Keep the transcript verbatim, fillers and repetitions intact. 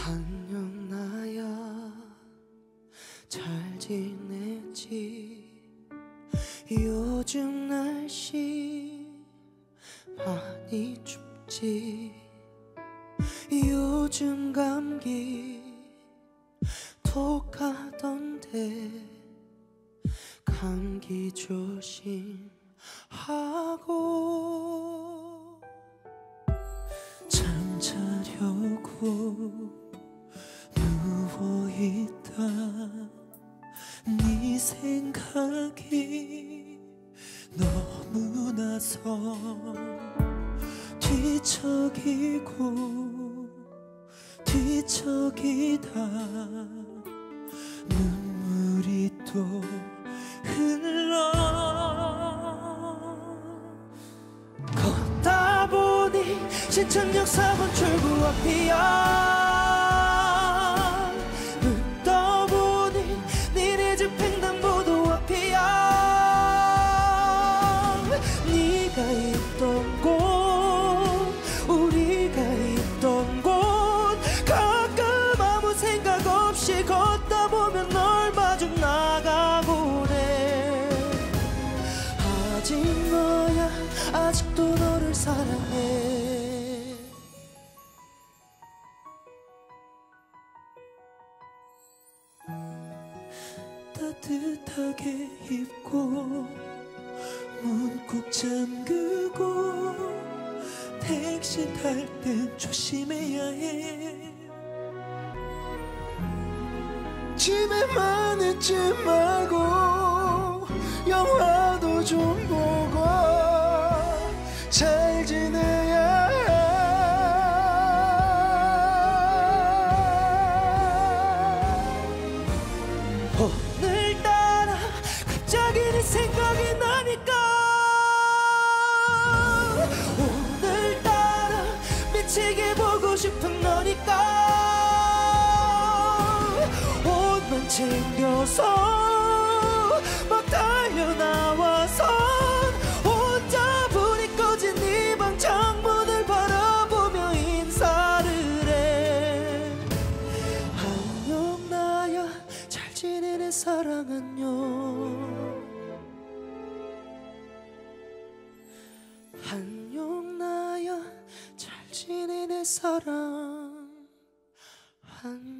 안녕 나야 잘 지내지? 요즘 날씨 많이 춥지? 요즘 감기 독하던데 감기 조심하고 잠자려고 누워있다 네 생각이 너무 나서 뒤척이고 뒤척이다 눈물이 또 흘러 걷다 보니 신천역 사 번 출구 앞이야 눈 떠보니 니네 집 횡단보도 앞이야 네가 있던 곳 우리가 있던 곳 가끔 아무 생각 없이 걷다 보면 널 마주 나가보네 아직 너야 아직도 너를 사랑해 따뜻하게 입고 문 꼭 잠그고 택시 탈 땐 조심해야 해 집에만 있지 말고 영화도 좀 보고 잘 지내야 해 오늘따라 갑자기 네 생각이 나니까 오늘따라 미치게 보고 싶은 너니까 옷만 챙겨서 막 달려나와서 혼자 불이 꺼진 네 방 창문을 바라보며 인사를 해 안녕 나야 잘 지내는 사랑 안녕 안녕 나야 잘 지내는 사랑 안녕